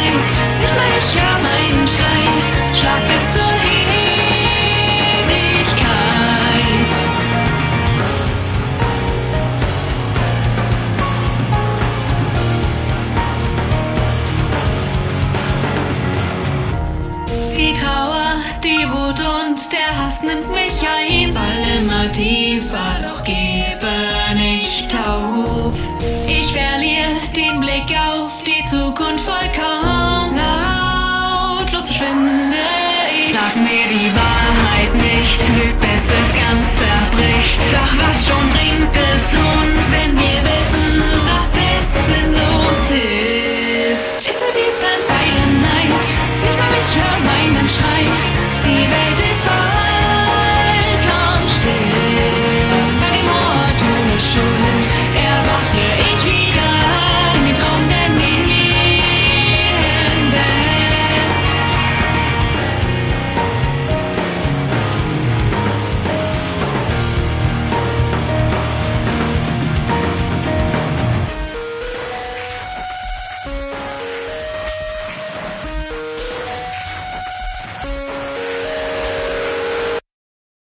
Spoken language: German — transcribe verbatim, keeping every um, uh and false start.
Nicht mal ich hör meinen Schrei, schlaf bis zur Ewigkeit. Die Trauer, die Wut und der Hass nimmt mich ein, fall immer tiefer, doch gebe nicht auf. Ich verliere den Blick auf die Zukunft vollkommen, lautlos verschwinde ich. Sag mir die Wahrheit.